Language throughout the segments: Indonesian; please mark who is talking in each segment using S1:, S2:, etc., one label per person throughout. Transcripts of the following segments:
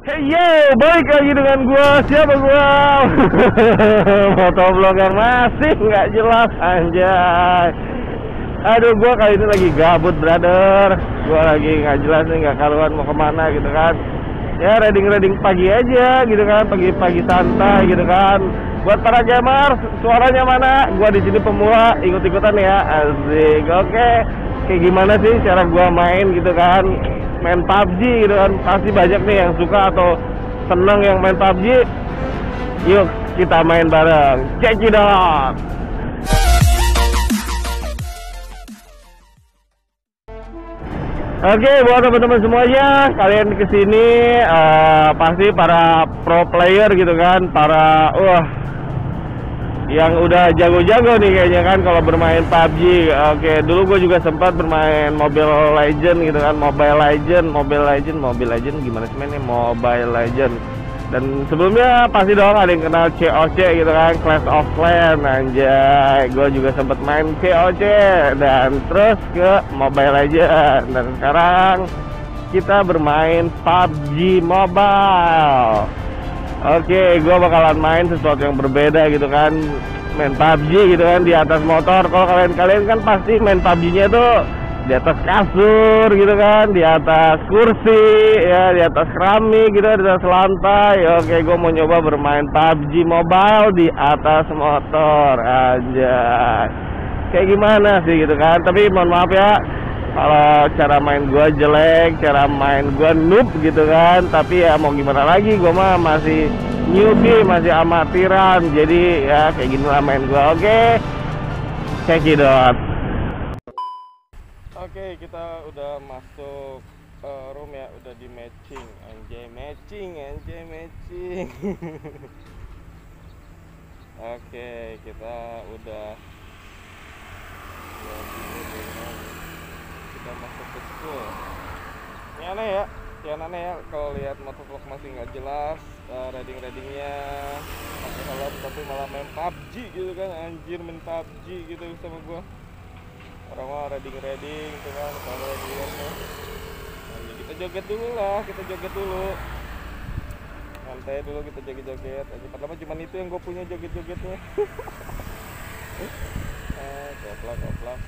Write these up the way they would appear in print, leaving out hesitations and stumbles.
S1: Yo, balik lagi dengan gua. Siapa gua? Motovlogger masih nggak jelas, anjay. Aduh, gua kali ini lagi gabut, brother. Gua lagi nggak jelas nih, nggak karuan mau kemana gitu kan. Ya, reading pagi aja gitu kan, pagi-pagi santai gitu kan. Buat para gamer, suaranya mana? Gua di sini pemula, ikut-ikutan ya, asik. Oke, kayak gimana sih cara gua main gitu kan? Main PUBG gitu kan, pasti banyak nih yang suka atau seneng yang main PUBG. Yuk kita main bareng, check it out. Oke, buat teman-teman semuanya, kalian kesini pasti para pro player gitu kan, para yang udah jago-jago nih kayaknya kan kalau bermain PUBG. Oke, dulu gue juga sempat bermain Mobile Legend gitu kan, Mobile Legend gimana sih mainnya Mobile Legend. Dan sebelumnya pasti dong ada yang kenal COC gitu kan, Clash of Clans, anjay. Gue juga sempat main COC dan terus ke Mobile Legend, dan sekarang kita bermain PUBG Mobile. Oke, gue bakalan main sesuatu yang berbeda gitu kan, main PUBG gitu kan di atas motor. Kalau kalian kan pasti main PUBG-nya tuh di atas kasur gitu kan, di atas kursi, ya di atas keramik gitu, di atas lantai. Oke, gue mau nyoba bermain PUBG Mobile di atas motor aja. Kayak gimana sih gitu kan? Tapi mohon maaf ya kalau cara main gua jelek, cara main gua noob gitu kan. Tapi ya mau gimana lagi, gua mah masih newbie, masih amatiran. Jadi ya kayak gini lah main gua. Oke, check it out. Oke, kita udah masuk room ya, udah di matching. Anjay matching. Oke, kita udah kita masuk ke school. Ini aneh ya kalau lihat motovlog masih nggak jelas, readingnya pakai helm tapi malah main PUBG gitu kan. Anjir, main PUBG gitu sama gua. Orang mah reading gitu kan, kalau readingnya. Nah, kita joget dulu lah, santai dulu, kita joget-joget. Padahal cuma itu yang gue punya, joget-jogetnya. Koplak.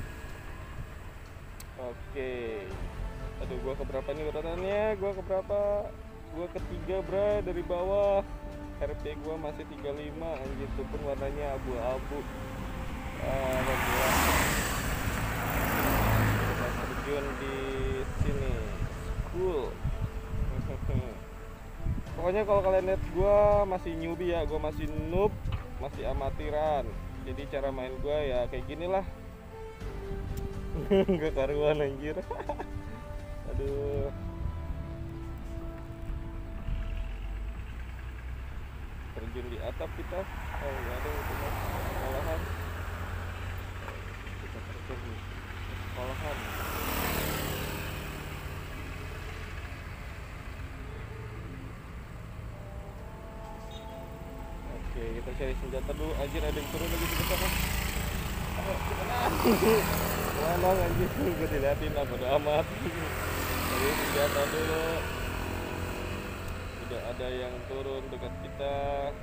S1: Oke. Aduh, gua keberapa nih urutannya? Gua ketiga, bray, dari bawah. RP gua masih 35, anjir, itu pun warnanya abu-abu. Kita terjun di sini. Cool. Pokoknya kalau kalian lihat gua masih newbie ya, gua masih noob, masih amatiran. Jadi cara main gua ya kayak gini lah. Gak karuan, anjir. Aduh. Terjun di atap kita. Oh, gak ada itu mah sekolahan. Kita terjun di sekolahan. Oke, kita cari senjata dulu. Anjir, ada yang turun lagi di sana. Ayo, cepetan. Mana anjir, gue diliatin apa udah amat. Cari senjata dulu. Udah ada yang turun dekat kita.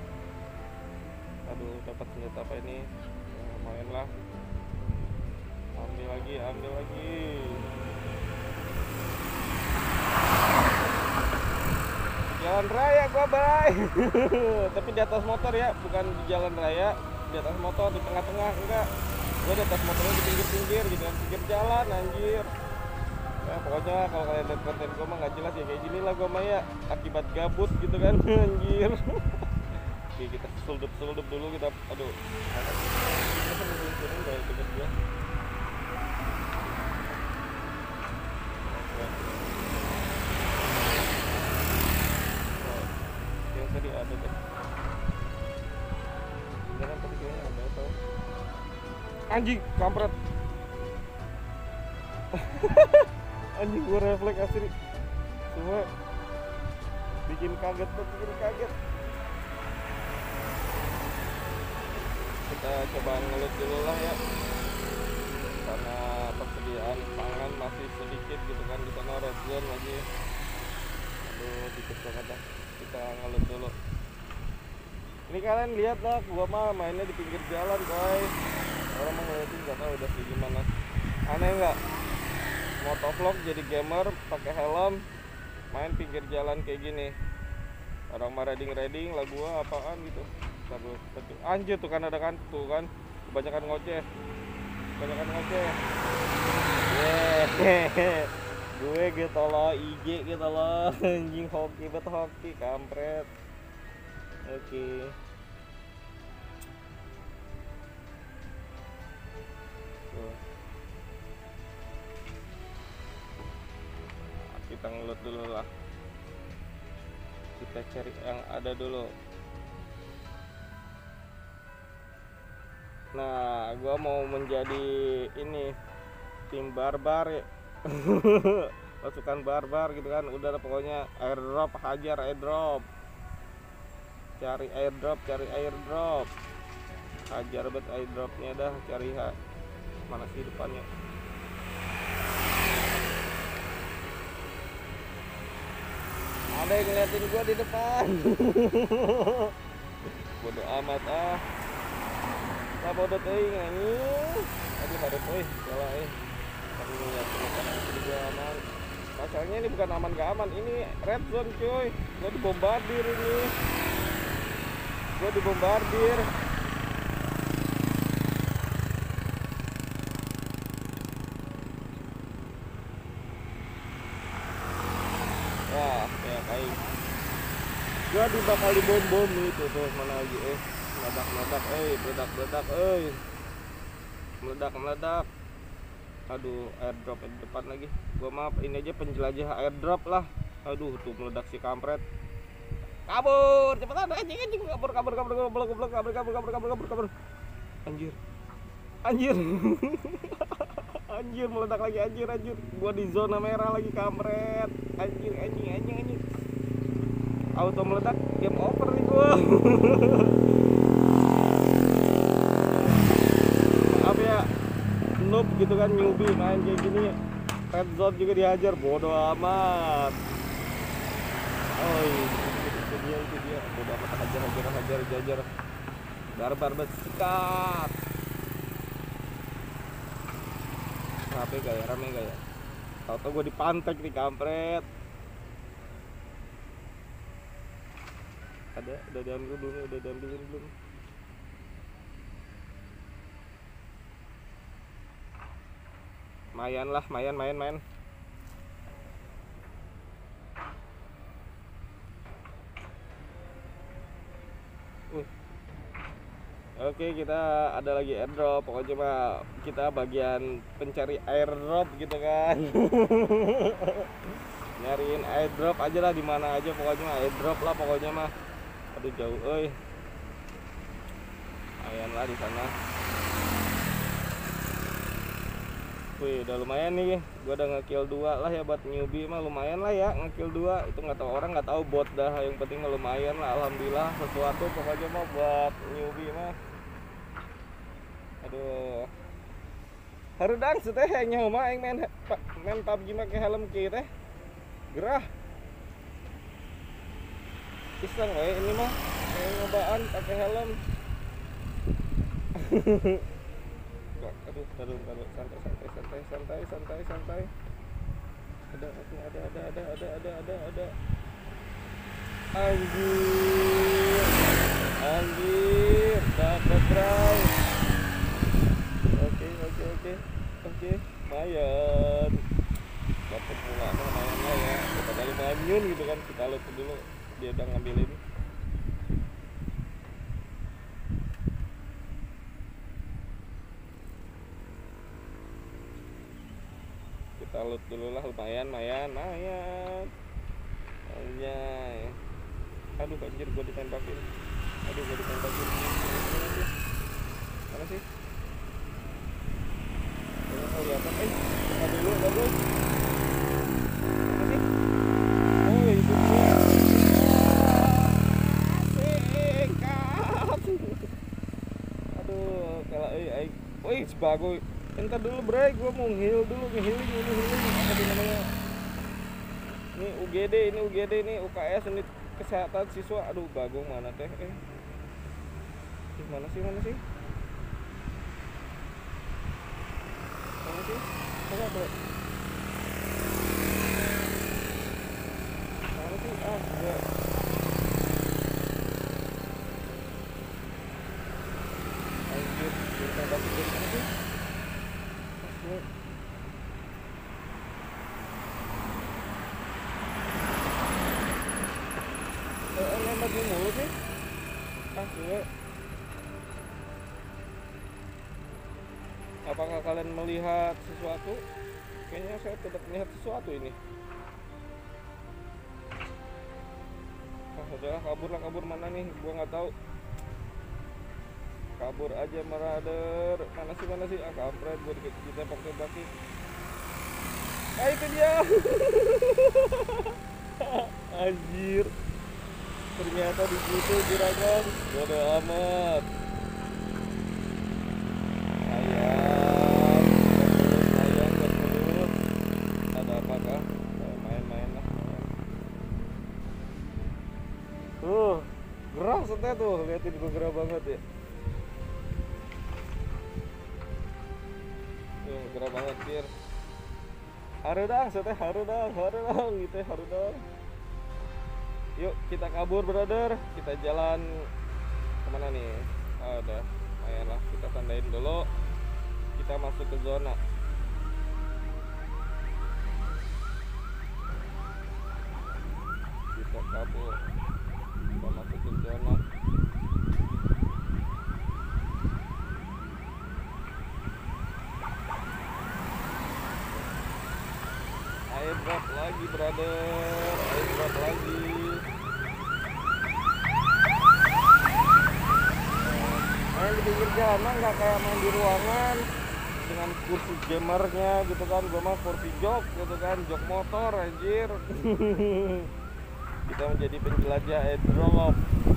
S1: Aduh, dapat senjata apa ini? Lumayan lah. Ambil lagi. Jalan raya gua, bray. Tapi di atas motor ya, bukan di jalan raya. Di atas motor, di tengah-tengah, enggak. Gua di atas motornya di pinggir-pinggir gitu kan, pinggir jalan, anjir. Ya pokoknya kalau kalian lihat konten gua mah nggak jelas ya, kayak gini lah gua mah ya, akibat gabut gitu kan. Anjir. Oke, kita seldup dulu kita. Aduh. Kita kan turun dari dekat gua. Yang tadi ada deh. Beneran tadi kayaknya ada tau. Anjing, kampret. Anjing, gue refleks asli. Semua bikin kaget. Kita coba ngelut dulu lah ya. Karena persediaan pangan masih sedikit gitu kan, di sana red zone lagi. Aduh, dikit banget dah. Kita ngelut dulu. Ini kalian lihat dah, gua mah mainnya di pinggir jalan, coy. Orang mau ngeliatin nggak tahu udah kayak gimana. Aneh nggak? Motovlog jadi gamer pakai helm, main pinggir jalan kayak gini. Orang mah riding lah gua apaan gitu. Anjir tuh kan ada kan tuh kan kebanyakan ngoceh. Yeah. Gue gitu loh, IG gitu loh. Anjing hoki kampret. Oke. Tuh. Kita ngelut dulu lah. Kita cari yang ada dulu. Nah, gua mau menjadi ini tim barbar ya. Pasukan barbar gitu kan. Udah pokoknya airdrop, hajar airdrop. Cari airdrop. Hajar bet airdropnya dah, cari mana sih depannya. Ada yang ngeliatin gua di depan. Bodoh amat ah. Nah bodoh teuing anjing. Aduh harus salah Tapi ngeliat depan juga aman. Masalahnya ini bukan aman gak aman, ini red zone cuy. Gua dibombardir ini. Wah, kayak kain. Gua bakal dibom itu tuh mana lagi meledak. Aduh, airdrop di depan lagi. Gua maaf, ini aja penjelajah airdrop lah. Aduh, tuh meledak si kampret. Kabur, cepetan anjing kabur. Anjir. Anjir meledak lagi anjir. Gua di zona merah lagi kampret. Anjir. Auto meledak, game over nih gua. Maaf ya, noob gitu kan, newbie main kayak gini. Red zone juga dihajar, bodoh amat. Oh itu dia. Bodoh amat, hajar. Barbar bersikat. Rame gak ya? Tau-tau gue dipantek nih kampret. Udah diambilin belum? Mayan. Oke, kita ada lagi airdrop. Pokoknya mah kita bagian pencari airdrop gitu kan. Nyariin airdrop aja lah, di mana aja pokoknya mah airdrop lah pokoknya mah. Aduh jauh lumayan lah di sana. Wih, udah lumayan nih. Gua udah nge-kill 2 lah ya buat newbie mah, lumayan lah ya nge-kill 2. Itu nggak tahu orang, nggak tahu bot dah. Yang penting mah lumayan lah, alhamdulillah sesuatu pokoknya mah buat newbie mah. Aduh. Harudang teh nyaho mah aing main PUBG make helm kieu teh. Gerah. Iseng we ini mah ngobaan pakai helm. Aduh, santai. Ada. Anjir, dapat bro. Oke, lumayan. Dapat pula lumayan lah ya. Kita kali manyun gitu kan, kita lihat dulu dia udah ngambilin. Kita loot dulu lah, lumayan. Anjay. Aduh anjir, gua ditembakin. Mana sih? Kelihatan dulu bagus. Mana sih? Oh itu dia. Sikat. Aduh, kalau sebagus. Entar dulu bre, gua mau healing. Apa namanya? Ini UGD ini UKS unit kesehatan siswa. Aduh, Bagong mana teh? Mana sih? Mana sih? Mana tuh? Mana sih? Enggak. Anjir, kita dapat dari mana sih? Nembak di mulut sih. Enggak. Apakah kalian melihat sesuatu? Kayaknya saya tidak melihat sesuatu ini. Udahlah, kabur mana nih? Gua nggak tahu. Kabur aja marauder. Mana sih? Kampret, gua kita pakai baki. Itu dia. Anjir. Ternyata di situ juragan. Bodoh amat. Sayang. Ada apakah? Main lah. Tuh, gerah setnya tuh. Lihatin gue gerah banget ya. Tuh, gerah banget, Pir. Harudang setnya, harudang gitu, harudang. Yuk kita kabur brother. Kita jalan kemana nih? Udah, ayolah kita tandain dulu. Kita masuk ke zona. Kita kabur. Kita masuk ke zona. Airdrop lagi brother, airdrop lagi. Main di pinggir jalan nggak kayak main di ruangan dengan kursi gamernya gitu kan. Gua mah kursi jok gitu kan, jok motor anjir. Kita menjadi penjelajah airdrop.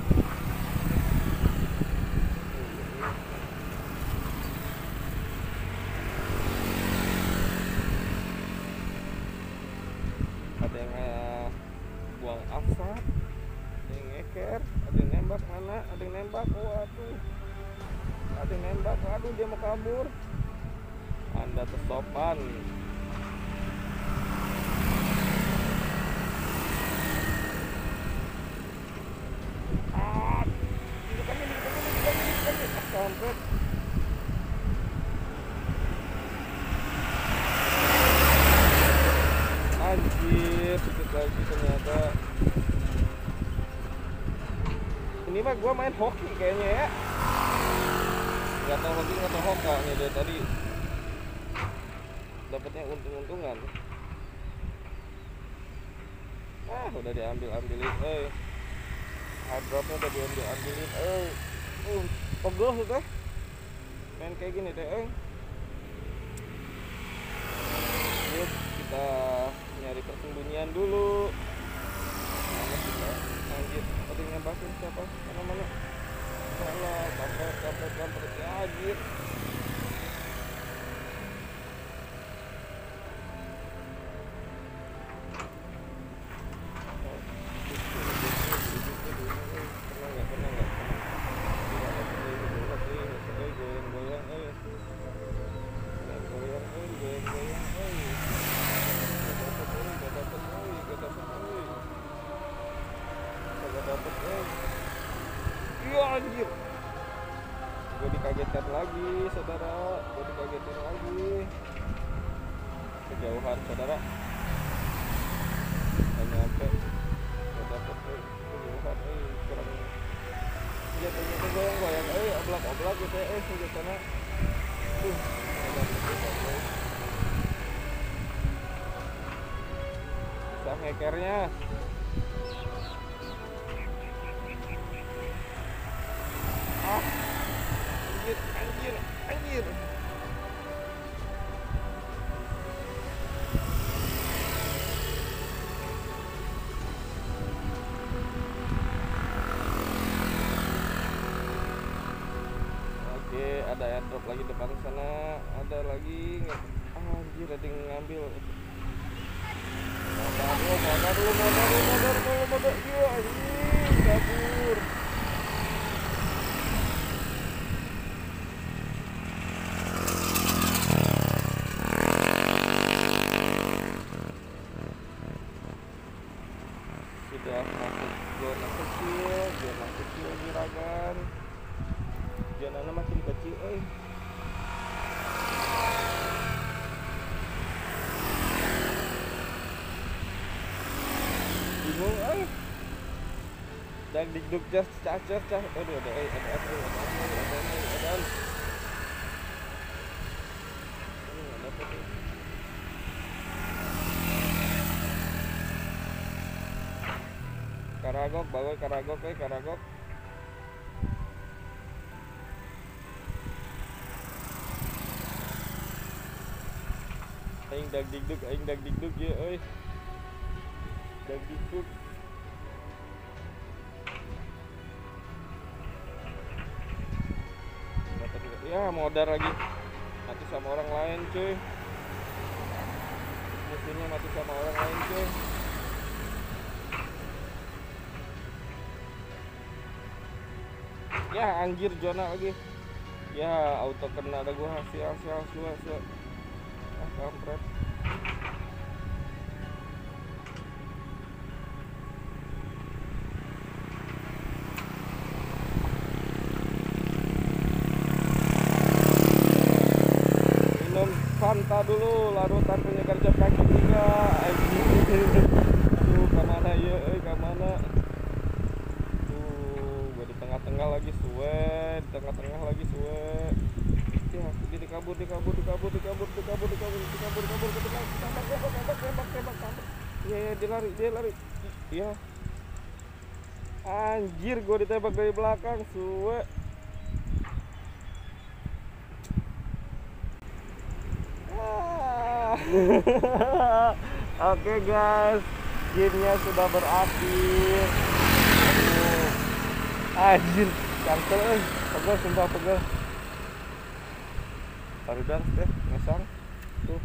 S1: Ada yang buang asap, ada yang ngeker, ada yang nembak mana, ada yang nembak, waduh, ada yang nembak, aduh dia mau kabur. Anda tersopan. Kampret. Anjir, sedikit lagi ternyata. Ini mah gua main hoki kayaknya ya. Gak tau hoki gak tau hoka nih dari tadi. Dapatnya untung-untungan. Udah diambil-ambilin, airdropnya udah diambil-ambilin, pegel tuh main kayak gini deh, Yuk kita nyari persembunyian dulu. Mana kita? Anjir, ada yang nembakin siapa? Mana? Salah, kampret ya anjir. Iya anjir. Gue dikagetkan lagi saudara. Kejauhan saudara. Gak nyampe. Gak dapet kejauhan. Kurang. Senjatanya tuh goyang-goyang. Oblak gitu ya. Senjatanya. Bisa ngekernya. Anjir. Oke, ada airdrop lagi depan sana. Ada lagi. Anjir, ada yang ngambil. Modar. Iya, anjing, kabur. Sudah masuk zona kecil juragan. Zona makin kecil, bingung, dag dikduk cah. Aduh, ada. Karagok, bawa karagok. Aing dag dikduk ya, dag dikduk. Ya, modar lagi. Mati sama orang lain, cuy. Musuhnya mati sama orang lain, cuy. Ya, anjir, zona lagi. Ya, auto kena ada gua. Sial. Kampret. Minum Fanta dulu, larutan penyegar jam kaki 3. Aduh, kemana ya, kemana? Gua di tengah-tengah lagi suwe. Ya, dia kabur. Tembak. Iya, dia lari. Iya. Anjir, gua ditembak dari belakang, suwe. Oke, guys, gamenya sudah berakhir. Anjir, cancel, pegel, sumpah pegel. Paridan deh, ngesang tuh.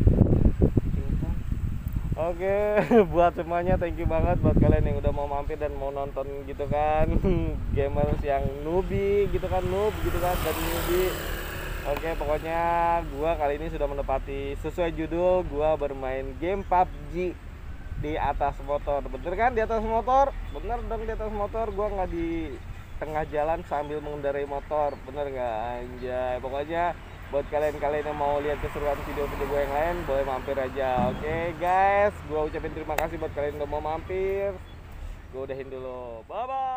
S1: Oke, buat semuanya thank you banget buat kalian yang udah mau mampir dan mau nonton gitu kan. Gamers yang newbie gitu kan, dan newbie. Oke, pokoknya gua kali ini sudah menepati sesuai judul, gua bermain game PUBG di atas motor. Bener kan di atas motor? Bener dong, di atas motor. Gua nggak di tengah jalan sambil mengendarai motor. Bener nggak, anjay? Pokoknya buat kalian yang mau lihat keseruan video-video gue yang lain, boleh mampir aja. Oke, guys, gua ucapin terima kasih buat kalian yang udah mau mampir. Gue udahin dulu. Bye bye.